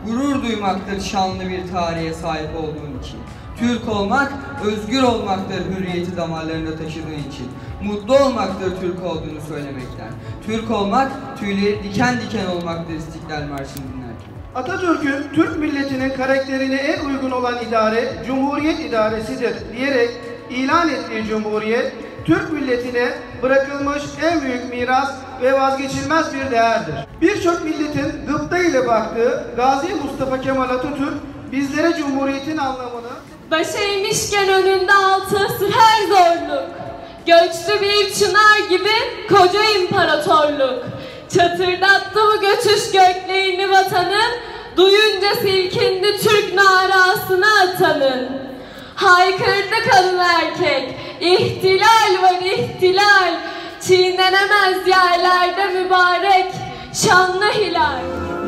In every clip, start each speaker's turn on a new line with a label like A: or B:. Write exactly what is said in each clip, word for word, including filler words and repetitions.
A: Gurur duymaktır şanlı bir tarihe sahip olduğun için. Türk olmak, özgür olmaktır hürriyeti damarlarında taşıdığın için. Mutlu olmaktır Türk olduğunu söylemekten. Türk olmak, tüyleri diken diken olmaktır İstiklal Marşı'nı dinlerken.
B: Atatürk'ün Türk milletinin karakterine en uygun olan idare, Cumhuriyet idaresidir diyerek ilan ettiği Cumhuriyet, Türk milletine bırakılmış en büyük miras ve vazgeçilmez bir değerdir. Birçok milletin gıpta ile baktığı Gazi Mustafa Kemal Atatürk, bizlere Cumhuriyet'in anlamını
C: başa eğmişken önünde altı asır her zorluk, göçtü bir çınar gibi koca imparatorluk, çatırdattı bu göçüş göklerini vatanın, duyunca silkindi Türk narasını atanın. Haykırdı kadın erkek, ihtilal var ihtilal, çiğnenemez yerlerde mübarek şanlı hilal.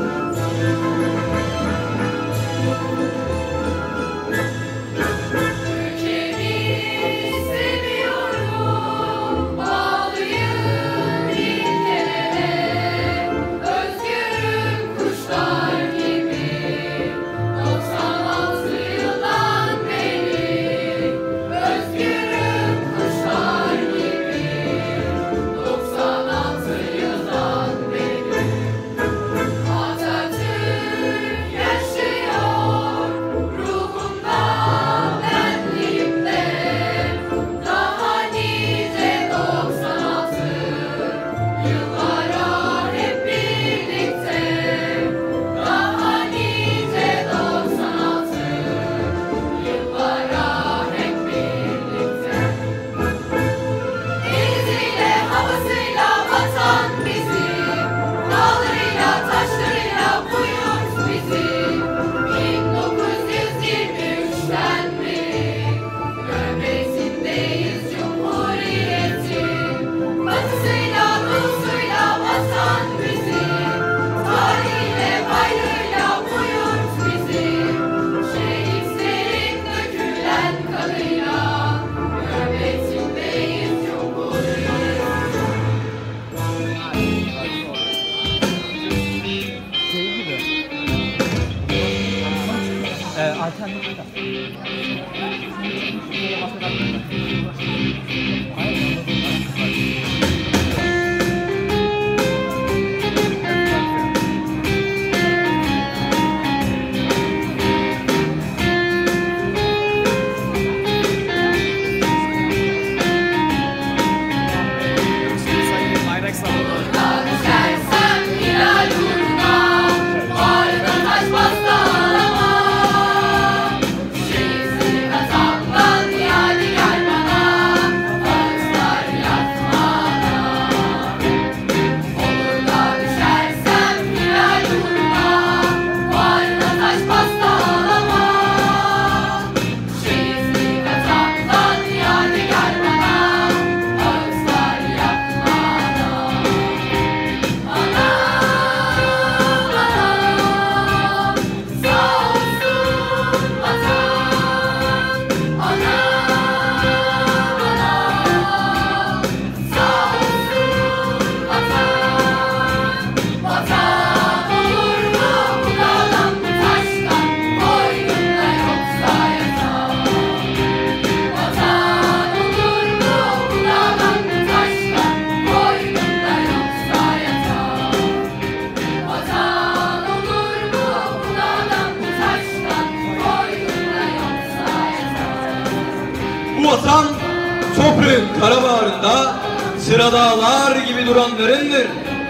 D: Bu vatan toprağın karabağrında sıra dağlar gibi duranlarındır.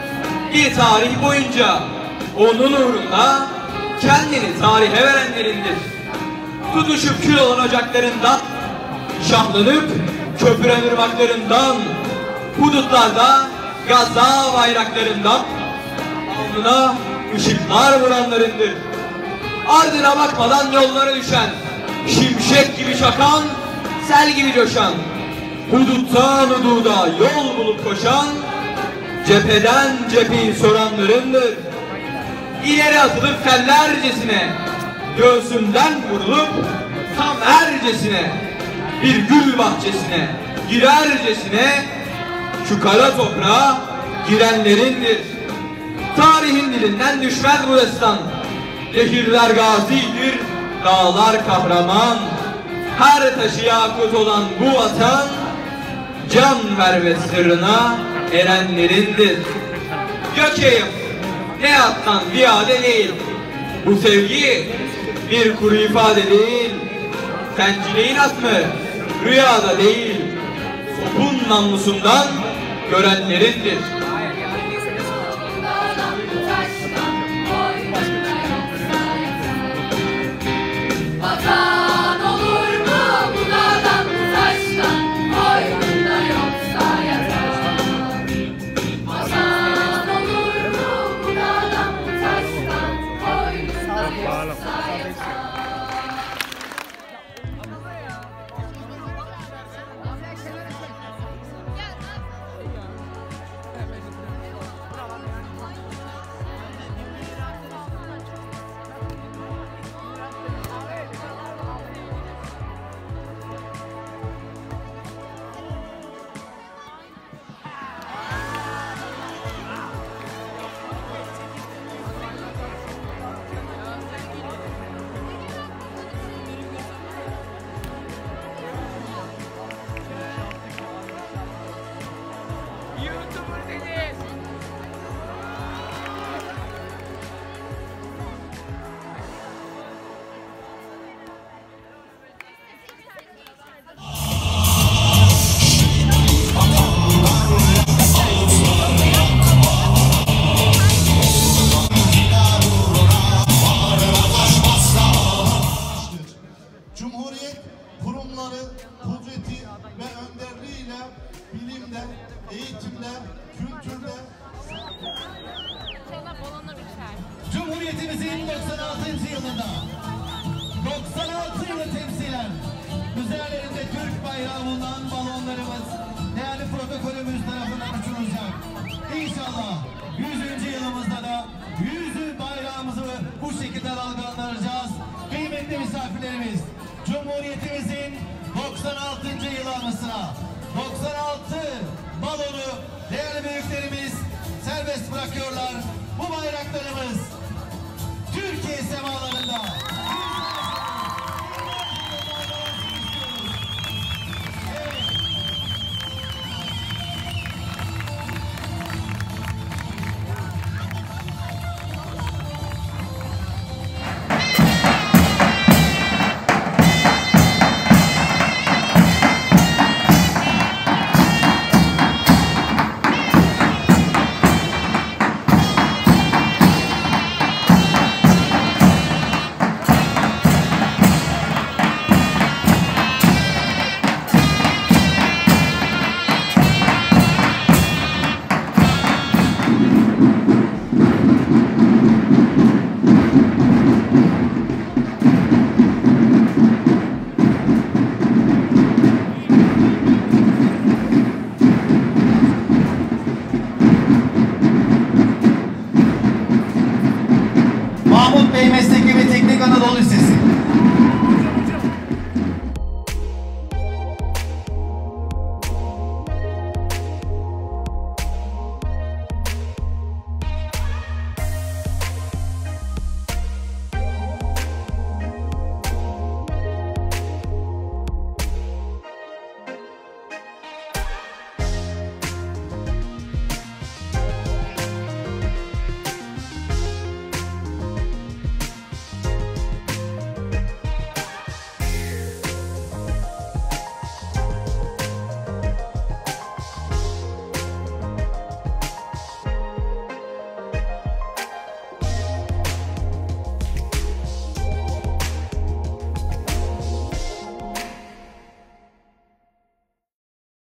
D: Bir tarih boyunca onun uğrunda kendini tarihe verenlerindir. Tutuşup kül olan ocaklarından, şahlanıp köpüren ırmaklarından, hudutlarda Gaza bayraklarından, alnına ışıklar vuranlarındır. Ardına bakmadan yollara düşen, şimşek gibi çakan, sel gibi coşan, huduttan hududa yol bulup koşan, cepheden cepheyi soranlarındır. İleri atılıp fellercesine, göğsünden vurulup tam ercesine, bir gül bahçesine girercesine şu kara toprağa girenlerindir. Tarihin dilinden düşmez bu destan. Nehirler gazidir, dağlar kahraman. Her taşı yakut olan bu vatan, can verme sırrına erenlerindir. Gökeyim, ne attan ziyade değil. Bu sevgi bir kuru ifade değil. Sencileyin asmı rüyada değil. Topun namlusundan görenlerindir.
C: Vatan olur mu bu dağdan bu taştan, boynunda yoksa yatar. Vatan olur mu bu dağdan bu taştan, boynunda yoksa yatar.
E: Cumhuriyet kurumları kudreti ve önderliğiyle bilimde, eğitimde, kültürde
F: Cumhuriyetimizin doksan altıncı yılında doksan altı yılı temsilen üzerlerinde Türk bayrağı bulunan balonlarımız değerli protokolümüz tarafından uçurulacak. İnşallah yüzüncü yılımızda da yüzü bayrağımızı bu şekilde dalgalandıracağız. Kıymetli misafirlerimiz, Cumhuriyetimizin doksan altıncı yıl anısına doksan altı balonu değerli büyüklerimiz serbest bırakıyorlar. Bu bayraklarımız Türkiye semalarında